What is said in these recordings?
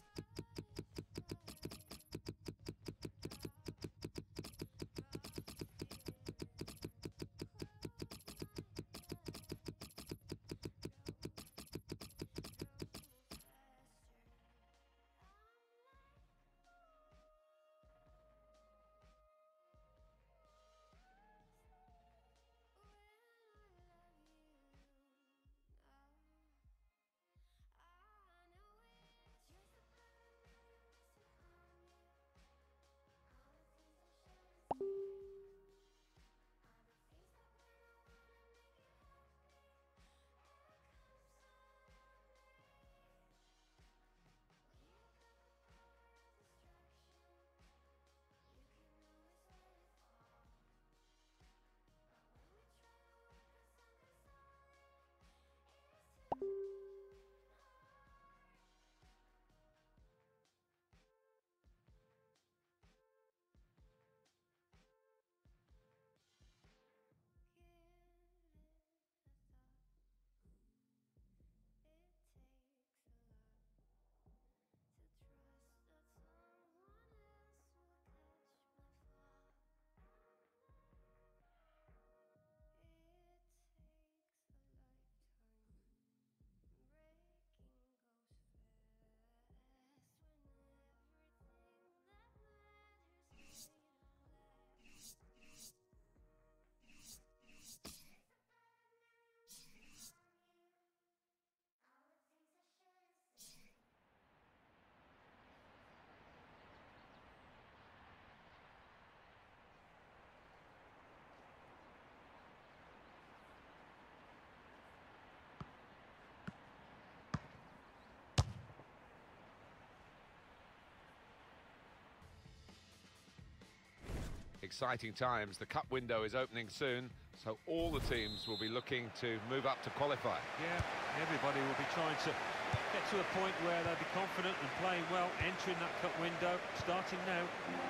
Exciting times. The cup window is opening soon, so all the teams will be looking to move up to qualify. Yeah, everybody will be trying to get to a point where they'll be confident and playing well, entering that cup window, starting now.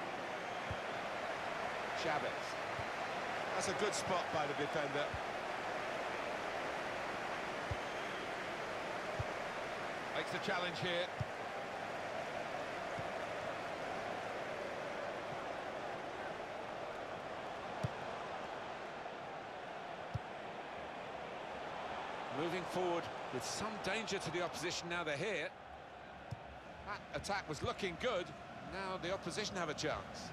Chavez. That's a good spot by the defender. Makes the challenge here. Moving forward with some danger to the opposition now they're here. That attack was looking good. Now the opposition have a chance.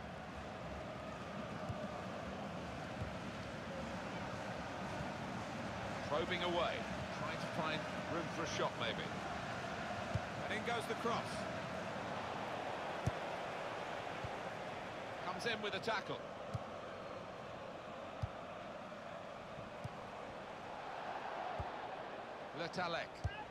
Probing away, trying to find room for a shot maybe. And in goes the cross. Comes in with a tackle. Le Tallec.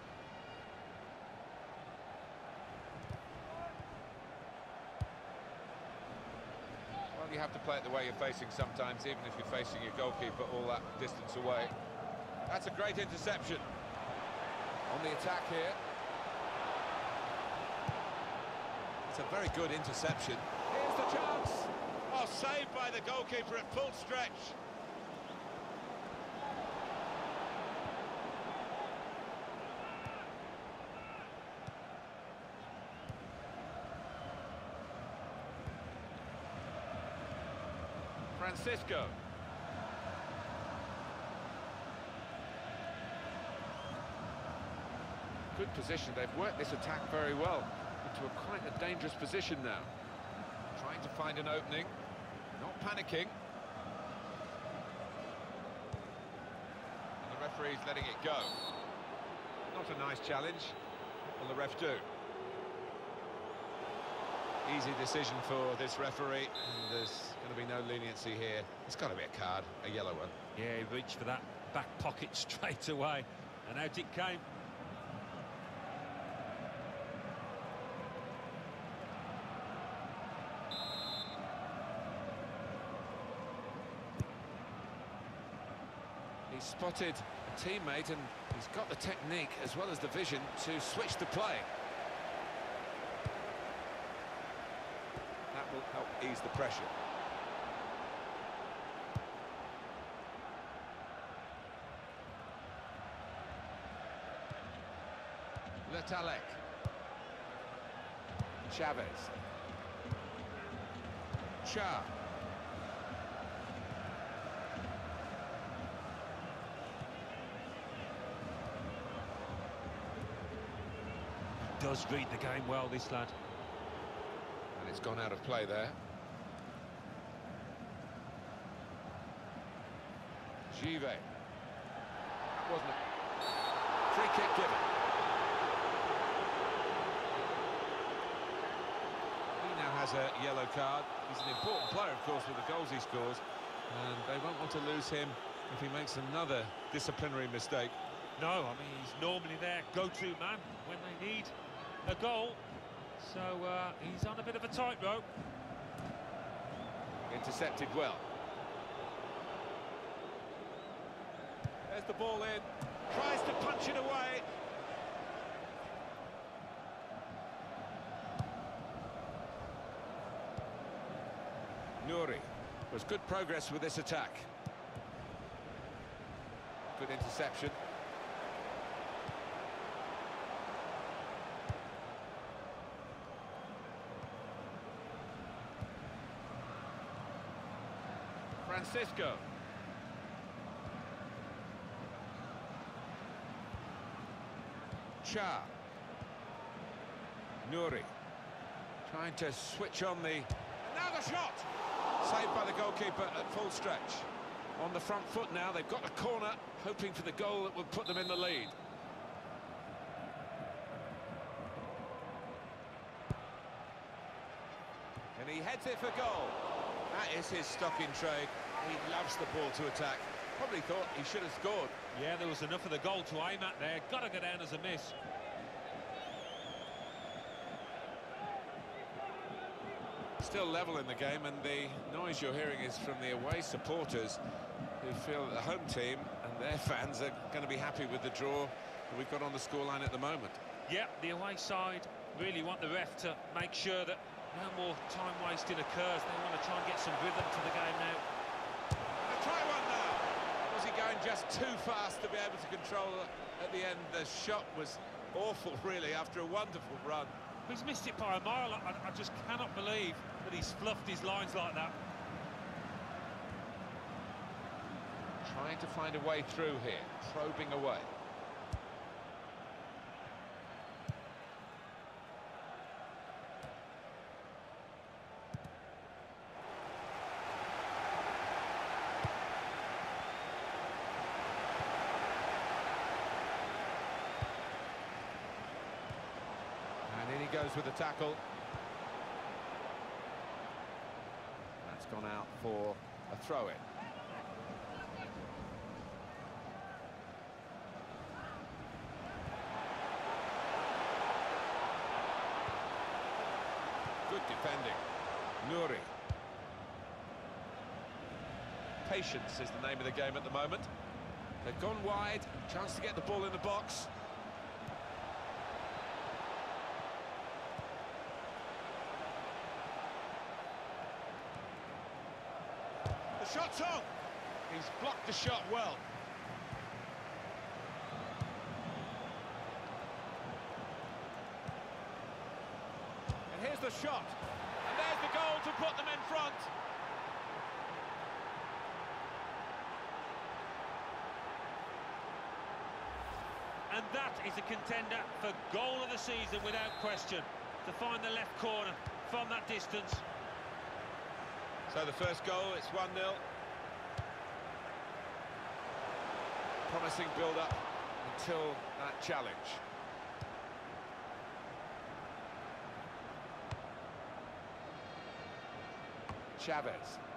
Well, you have to play it the way you're facing sometimes, even if you're facing your goalkeeper all that distance away. That's a great interception. On the attack here. It's a very good interception. Here's the chance. Oh, saved by the goalkeeper at full stretch. Francisco. Good position. They've worked this attack very well into quite a dangerous position now. Trying to find an opening, not panicking. And the referee's letting it go. Not a nice challenge. What will the ref do? Easy decision for this referee, and there's going to be no leniency here. It's got to be a card, a yellow one. Yeah, he reached for that back pocket straight away, and out it came. He's spotted a teammate, and he's got the technique as well as the vision to switch the play. That will help ease the pressure. Le Tallec. Chavez. Cha. Does read the game well, this lad. And it's gone out of play there. Give. That wasn't a free kick given. He now has a yellow card. He's an important player, of course, with the goals he scores. And they won't want to lose him if he makes another disciplinary mistake. No, I mean, he's normally their go-to man when they need a goal. So he's on a bit of a tightrope. Intercepted well. There's the ball in. Tries to punch it away. Nouri. There's good progress with this attack. Good interception. Francisco. Cha. Nouri. Trying to switch on the... Now the shot! Saved by the goalkeeper at full stretch. On the front foot now, they've got a corner, hoping for the goal that would put them in the lead. And he heads it for goal. That is his stock in trade. He loves the ball to attack. Probably thought he should have scored. Yeah, there was enough of the goal to aim at there. Got to go down as a miss. Still level in the game, and the noise you're hearing is from the away supporters who feel that the home team and their fans are going to be happy with the draw that we've got on the scoreline at the moment. Yeah, the away side really want the ref to make sure that no more time wasting occurs. They want to try and get some rhythm to the game now. A try one now. Was he going just too fast to be able to control it at the end? The shot was awful, really, after a wonderful run. He's missed it by a mile. I just cannot believe that he's fluffed his lines like that. Trying to find a way through here, probing away. And in he goes with the tackle. That's gone out for a throw-in. Good defending. Nouri. Patience is the name of the game at the moment. They've gone wide, chance to get the ball in the box. The shot's on! He's blocked the shot well. And here's the shot. And there's the goal to put them in front. And that is a contender for goal of the season without question. To find the left corner from that distance. So the first goal, it's 1-0. Promising build-up until that challenge. Chavez.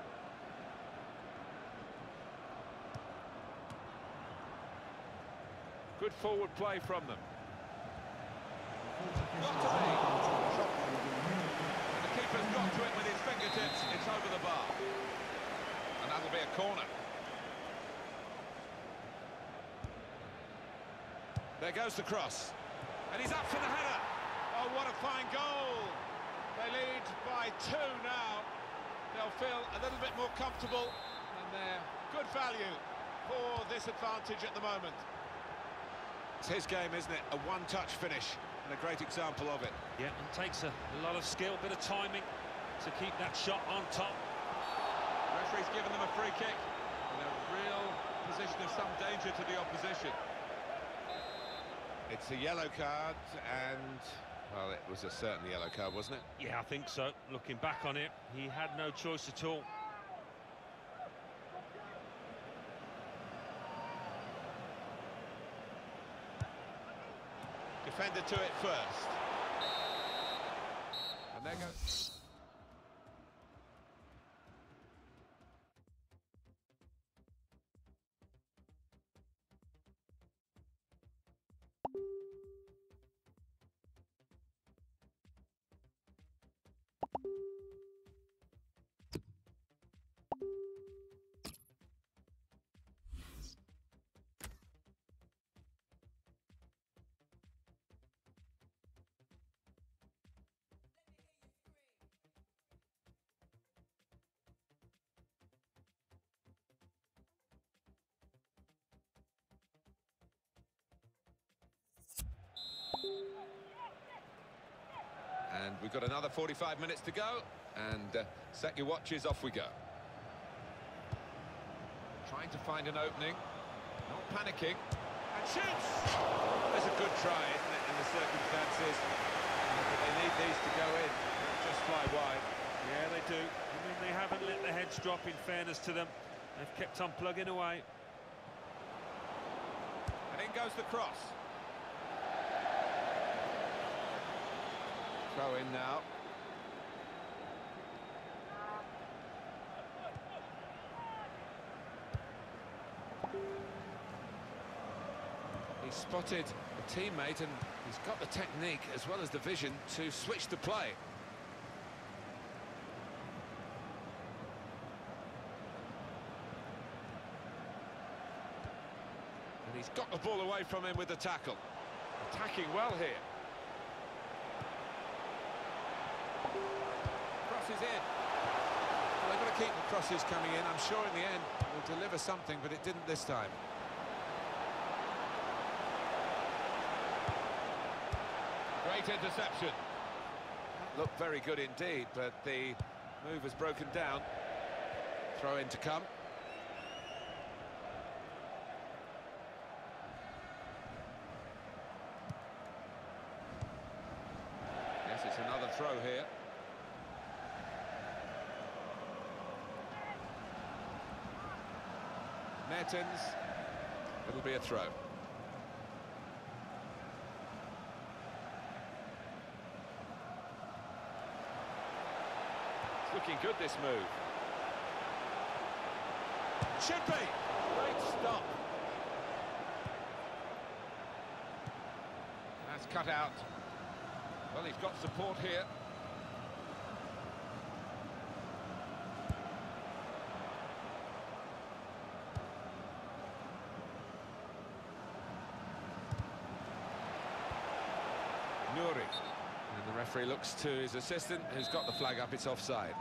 Good forward play from them. Got to be. And the keeper's got to it with his fingertips. It's over the bar. And that'll be a corner. There goes the cross. And he's up for the header. Oh, what a fine goal. They lead by 2 now. They'll feel a little bit more comfortable. And they're good value for this advantage at the moment. It's his game, isn't it? A one-touch finish. and a great example of it. Yeah, and takes a lot of skill, bit of timing to keep that shot on top. Referee's given them a free kick in a real position of some danger to the opposition. It's a yellow card, and, well, it was a certain yellow card, wasn't it? Yeah, I think so. Looking back on it, he had no choice at all. Defender to it first. And there goes. And we've got another 45 minutes to go, and set your watches, off we go. Trying to find an opening, not panicking, and shoots! That's a good try, isn't it, in the circumstances? But they need these to go in, not just fly wide. Yeah, they do. I mean, they haven't let the heads drop, in fairness to them. They've kept on plugging away. And in goes the cross. Throw in now. He spotted a teammate, and he's got the technique as well as the vision to switch the play. And he's got the ball away from him with the tackle. Attacking well here. Crosses in. Well, they've got to keep the crosses coming in. I'm sure in the end will deliver something, but it didn't this time. Great interception. Looked very good indeed, but the move has broken down. Throw in to come. Yes, it's another throw here. Mertens, it'll be a throw. It's looking good, this move. Should be! Great stop. That's cut out. Well, he's got support here. Nuri. And the referee looks to his assistant, who's got the flag up. It's offside.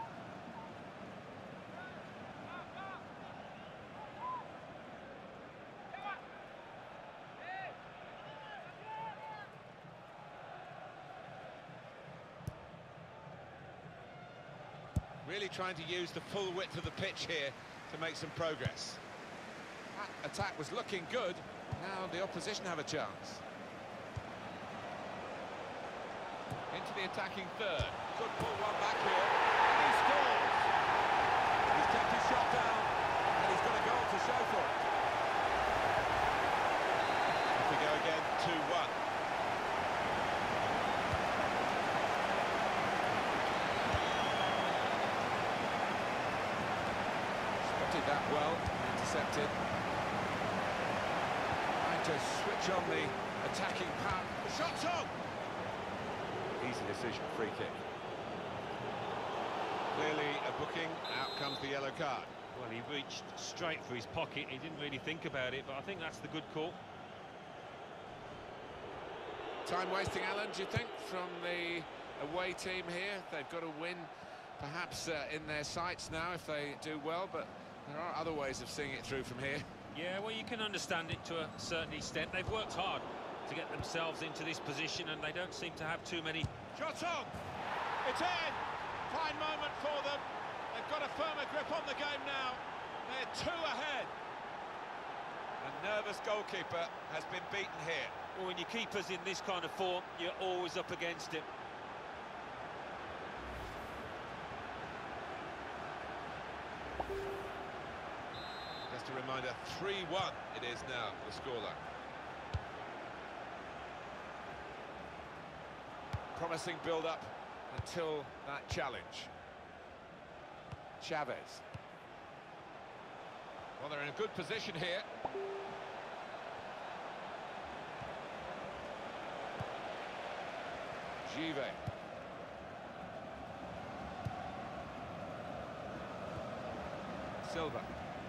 Really trying to use the full width of the pitch here to make some progress. That attack was looking good. Now the opposition have a chance. Into the attacking third. Could pull one back here. And he scores! He's kept his shot down, and he's got a goal to show for it. Off we go again, 2-1. Spotted that well, intercepted. Trying to switch on the attacking power. The shot's on! Easy decision, free kick. Clearly a booking, out comes the yellow card. Well, he reached straight for his pocket. He didn't really think about it, but I think that's the good call. Time wasting, Alan, do you think, from the away team here? They've got to win, perhaps in their sights now if they do well, but there are other ways of seeing it through from here. Yeah, well, you can understand it to a certain extent. They've worked hard to get themselves into this position, and they don't seem to have too many. Shot on! It's in! Fine moment for them. They've got a firmer grip on the game now. They're 2 ahead. A nervous goalkeeper has been beaten here. Well, when your keeper's in this kind of form, you're always up against him. Just a reminder, 3-1 it is now, the scoreline. Promising build-up until that challenge. Chavez. Well, they're in a good position here. Give. Silva.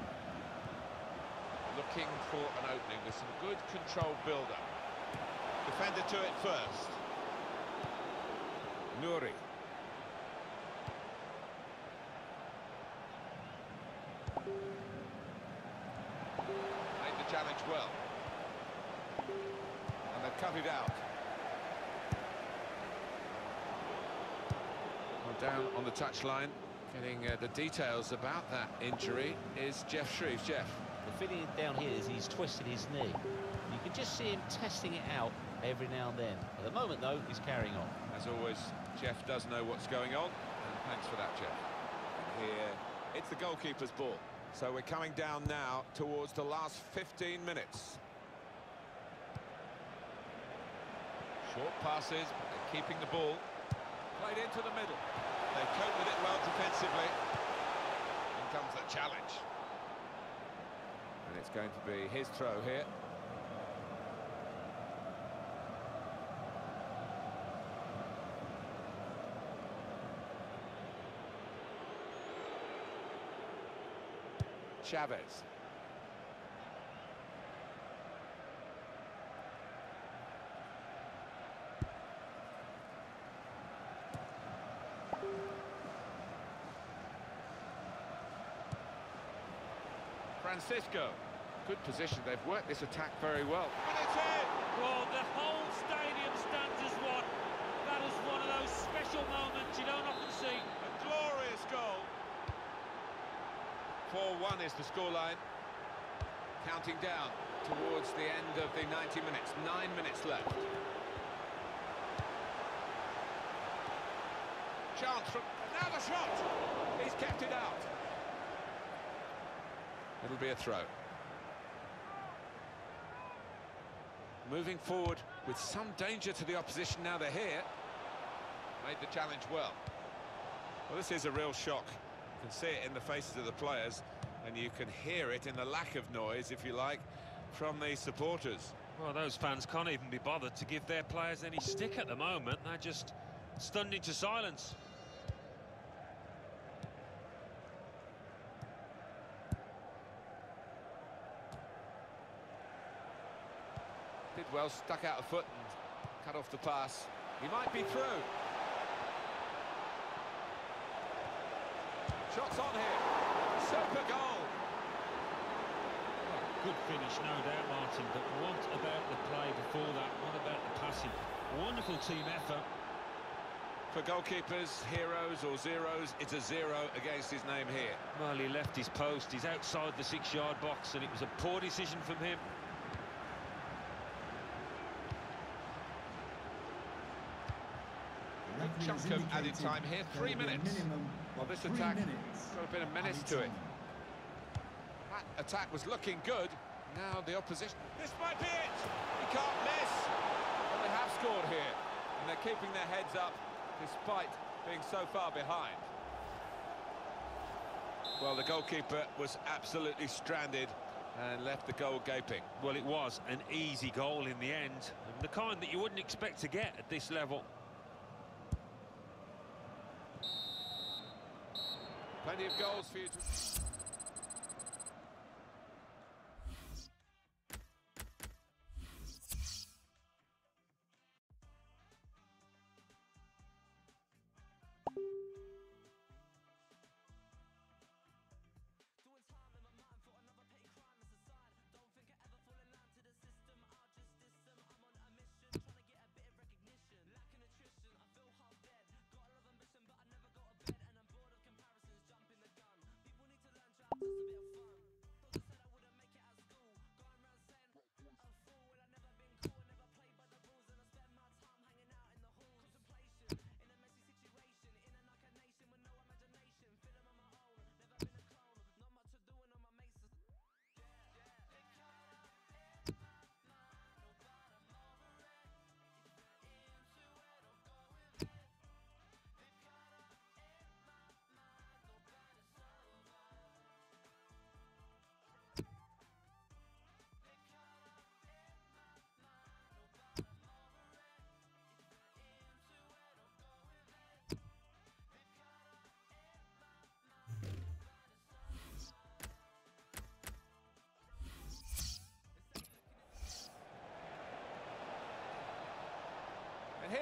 Looking for an opening with some good controlled build-up. Defender to it first. Nouri. Made the challenge well. And they've cut it out. Well, down on the touchline, getting the details about that injury is Geoff Shreeves. Jeff. The feeling down here is he's twisted his knee. You can just see him testing it out every now and then. At the moment, though, he's carrying on. As always, Jeff does know what's going on, and thanks for that, Jeff. And here, it's the goalkeeper's ball. So we're coming down now towards the last 15 minutes. Short passes, but they're keeping the ball. Played into the middle. They cope with it well defensively. In comes the challenge. And it's going to be his throw here. Chavez. Francisco. Good position. They've worked this attack very well. And it's in! Well, the whole stadium stands as one. That is one of those special moments you don't often see. A glorious goal. 4-1 is the scoreline. Counting down towards the end of the 90 minutes. 9 minutes left. Chance from... Now the shot! He's kept it out. It'll be a throw. Moving forward with some danger to the opposition now they're here. Made the challenge well. Well, this is a real shock. You can see it in the faces of the players, and you can hear it in the lack of noise, if you like, from the supporters. Well, those fans can't even be bothered to give their players any stick at the moment. They're just stunned into silence. Did well, stuck out a foot and cut off the pass. He might be through. Shots on here. Super goal. Good finish, no doubt, Martin, but what about the play before that? What about the passing? Wonderful team effort. For goalkeepers, heroes or zeros, it's a 0 against his name here. Well, he left his post. He's outside the 6-yard box, and it was a poor decision from him. Chunk of added time here, 3 minutes. Well, this attack got a bit of menace to it. That attack was looking good. Now the opposition. This might be it. He can't miss. Well, they have scored here, and they're keeping their heads up despite being so far behind. Well, the goalkeeper was absolutely stranded and left the goal gaping. Well, it was an easy goal in the end, the kind that you wouldn't expect to get at this level. Plenty of goals for you to...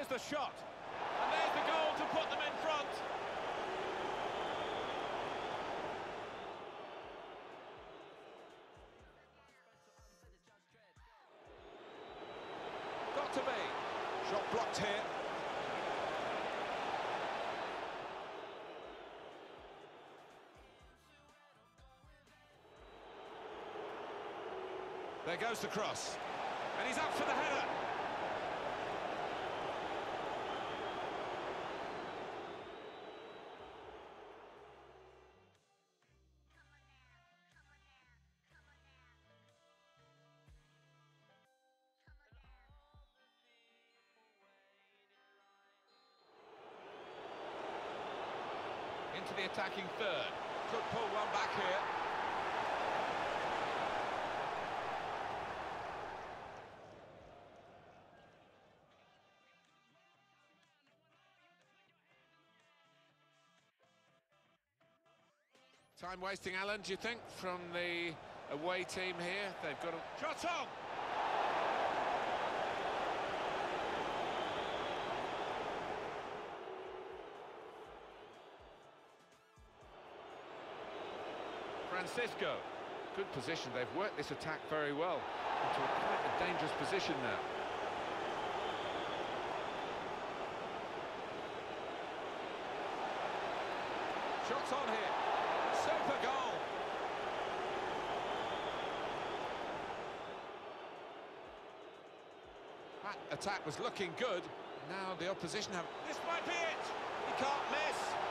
Here's the shot. And there's the goal to put them in front. Got to be. Shot blocked here. There goes the cross. And he's up for the header. Into the attacking third. Could pull one back here. Time wasting, Alan, do you think, from the away team here? They've got a... Shot on! Francisco. Good position. They've worked this attack very well into quite a dangerous position now. Shots on here. Super goal. That attack was looking good. Now the opposition have... This might be it. He can't miss.